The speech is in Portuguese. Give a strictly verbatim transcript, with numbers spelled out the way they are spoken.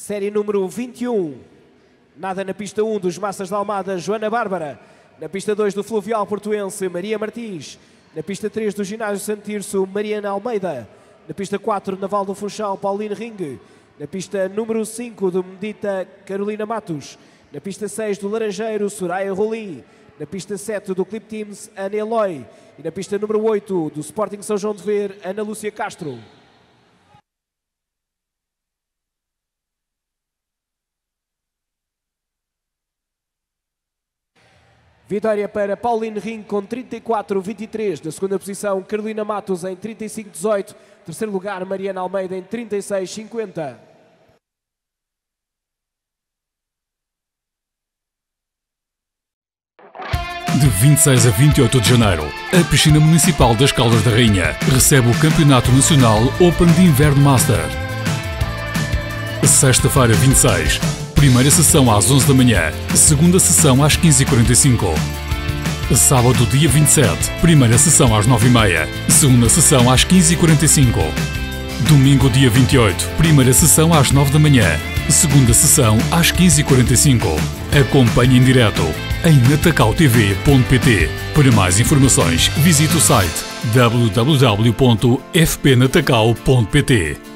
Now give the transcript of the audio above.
Série número vinte e um. Nada na pista um dos Massas da Almada, Joana Bárbara. Na pista dois do Fluvial Portuense, Maria Martins. Na pista três do Ginásio Santo Tirso, Mariana Almeida. Na pista quatro, Naval do Funchal, Pauline Ring. Na pista número cinco do Medita, Carolina Matos. Na pista seis do Laranjeiro, Soraya Rolim. Na pista sete do Clip Teams, Ana Eloy. E na pista número oito do Sporting São João de Ver, Ana Lúcia Castro. Vitória para Pauline Ring com trinta e quatro a vinte e três. Na segunda posição, Carolina Matos em trinta e cinco a dezoito. Terceiro lugar, Mariana Almeida em trinta e seis a cinquenta. De vinte e seis a vinte e oito de janeiro, a Piscina Municipal das Caldas da Rainha recebe o Campeonato Nacional Open de Inverno Master. Sexta-feira, vinte e seis. Primeira sessão às onze da manhã, segunda sessão às quinze e quarenta e cinco. Sábado, dia vinte e sete, primeira sessão às nove e meia, segunda sessão às quinze e quarenta e cinco. Domingo, dia vinte e oito, primeira sessão às nove da manhã, segunda sessão às quinze e quarenta e cinco. Acompanhe em direto em natacau t v ponto p t. Para mais informações, visite o site w w w ponto f p natacau ponto p t.